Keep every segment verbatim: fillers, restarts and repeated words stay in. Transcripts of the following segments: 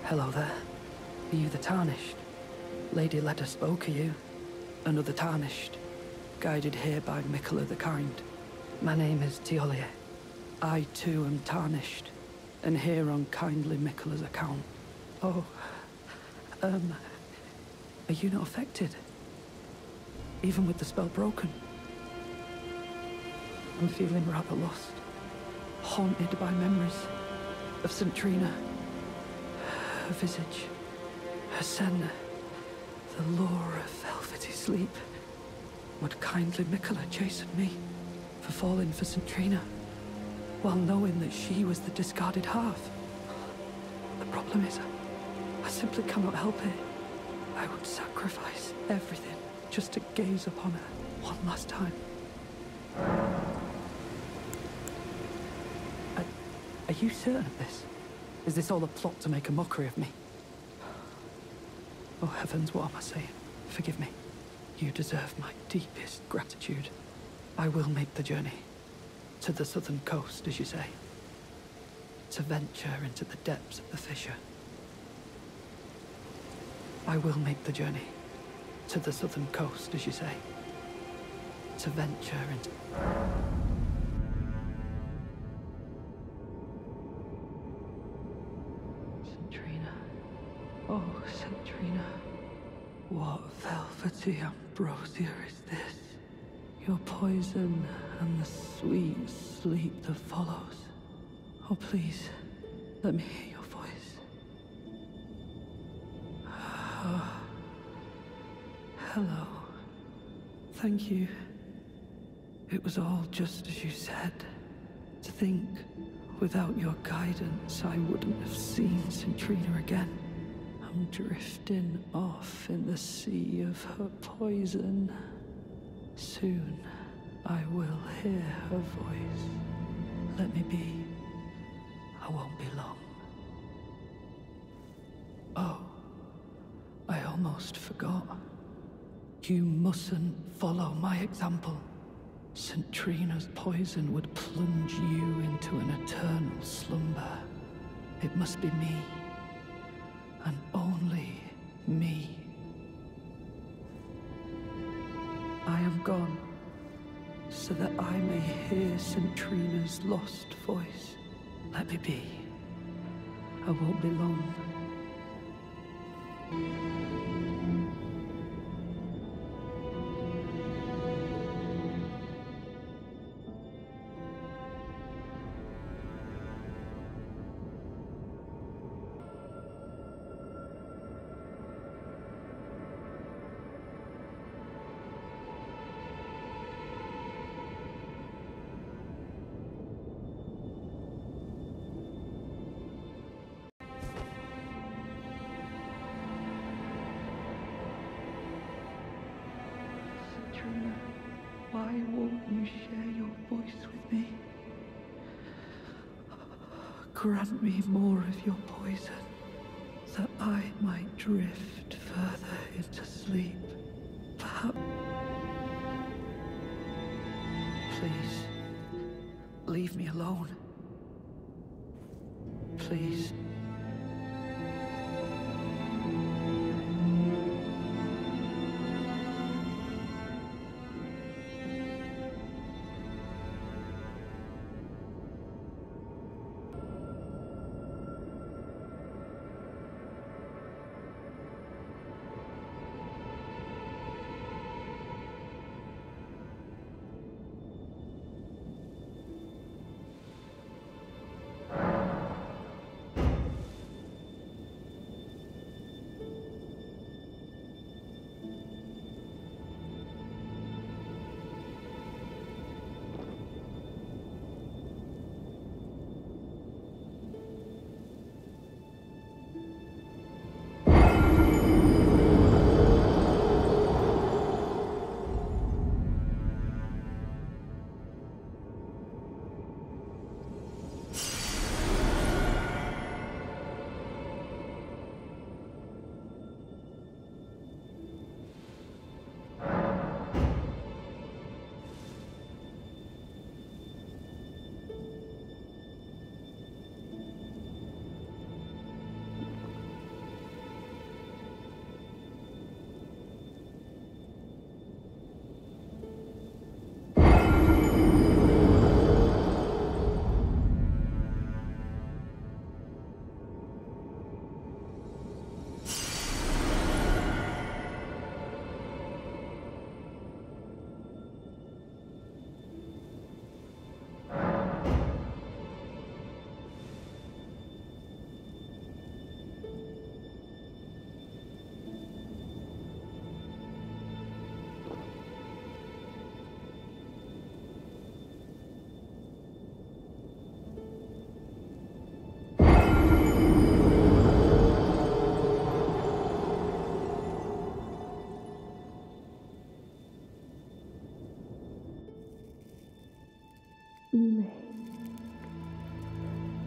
Hello there. Are you the Tarnished? Lady Leda spoke of you. Another Tarnished. Guided here by Mikola the Kind. My name is Teolia. I too am Tarnished. And here on kindly Mikola's account. Oh, um... Are you not affected? Even with the spell broken? I'm feeling rather lost. Haunted by memories of Saint Trina. Her visage. Her sen. The lure of velvety sleep. Would kindly Mikola chasten me for falling for Saint Trina, while knowing that she was the discarded half? The problem is, I simply cannot help it. I would sacrifice everything just to gaze upon her one last time. Are, are you certain of this? Is this all a plot to make a mockery of me? Oh heavens, what am I saying? Forgive me. You deserve my deepest gratitude. I will make the journey. To the southern coast, as you say. To venture into the depths of the fissure. I will make the journey. To the southern coast, as you say. To venture into... Saint Trina. Oh, Saint Trina. What velvety ambrosia is this? Your poison and the sweet sleep that follows. Oh, please, let me hear your voice. Oh. Hello. Thank you. It was all just as you said. To think, without your guidance, I wouldn't have seen Saint Trina again. I'm drifting off in the sea of her poison. Soon, I will hear her voice. Let me be. I won't be long. Oh, I almost forgot. You mustn't follow my example. Saint Trina's poison would plunge you into an eternal slumber. It must be me. And only me. I am gone, so that I may hear Saint Trina's lost voice. Let me be. I won't be long. Why won't you share your voice with me? Grant me more of your poison, that I might drift further into sleep. Perhaps... Please, leave me alone. Please.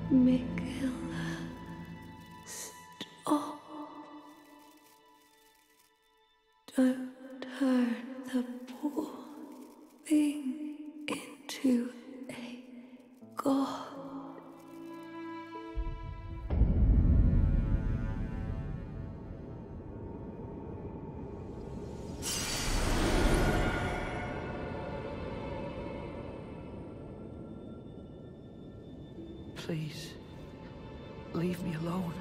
Mikilla, stop. Don't turn the poor thing into a god. Please, leave me alone.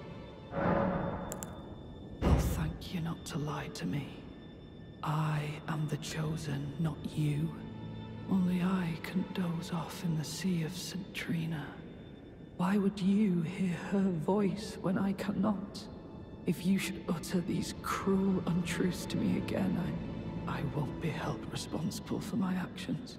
I'll thank you not to lie to me. I am the chosen, not you. Only I can doze off in the sea of Saint Trina. Why would you hear her voice when I cannot? If you should utter these cruel untruths to me again, I, I won't be held responsible for my actions.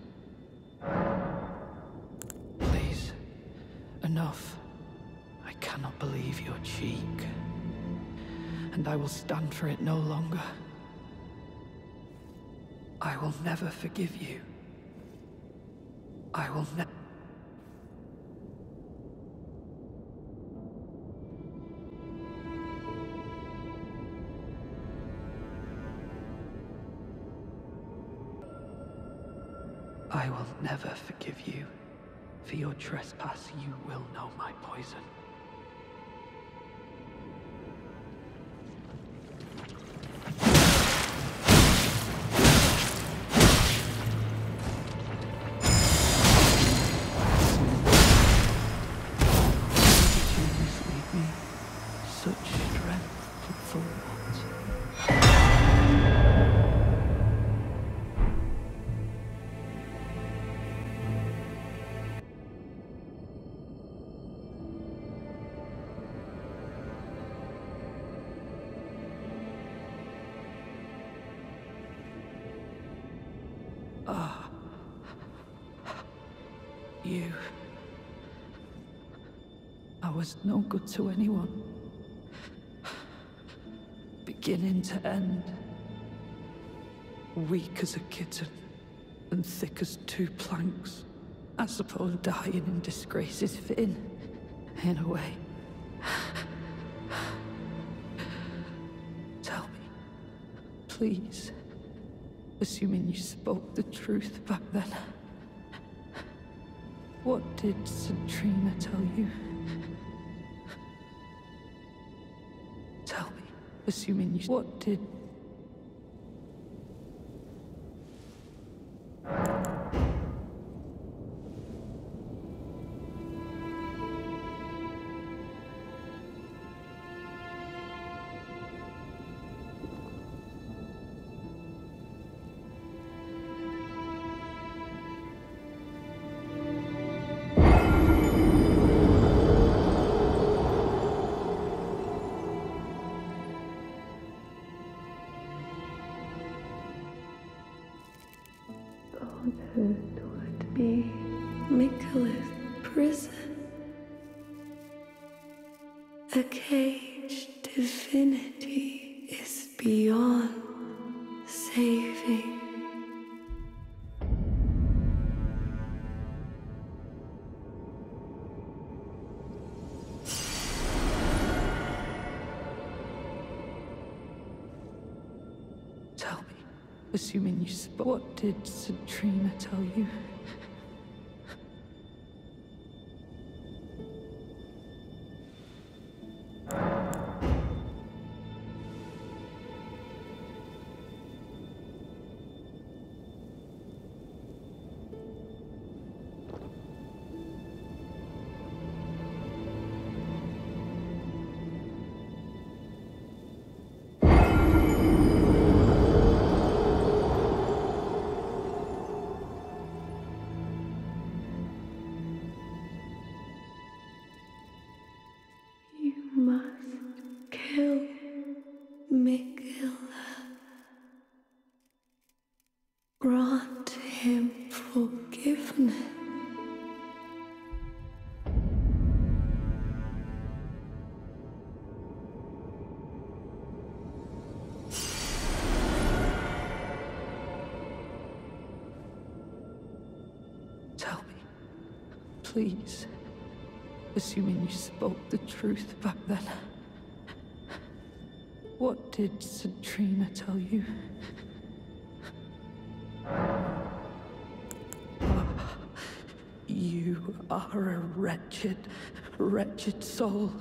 Please, enough. I cannot believe your cheek. And I will stand for it no longer. I will never forgive you. I will never. I will never forgive you. For your trespass, you will know my poison. Ah, you. I was no good to anyone. Beginning to end. Weak as a kitten, and thick as two planks. I suppose dying in disgrace is fitting, in a way. Tell me, please. Assuming you spoke the truth back then. What did Saint Trina tell you? Tell me, assuming you... What did... Godhood would be Mikilla's prison. A cage divinity is beyond saving. Assuming you spoke... What did Saint Trina tell you? Grant him forgiveness. Tell me, please. assuming you spoke the truth back then. What did Centrina tell you? Ah, you are a wretched, wretched soul.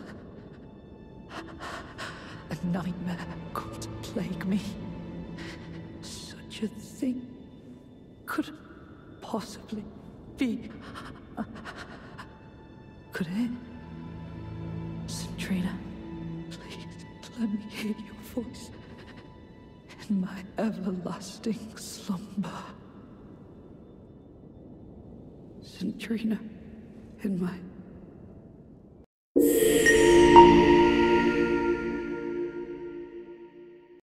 A nightmare could plague me. Such a thing could possibly be. Could it? Centrina, please let me hear your voice in my everlasting slumber. Centrina, in my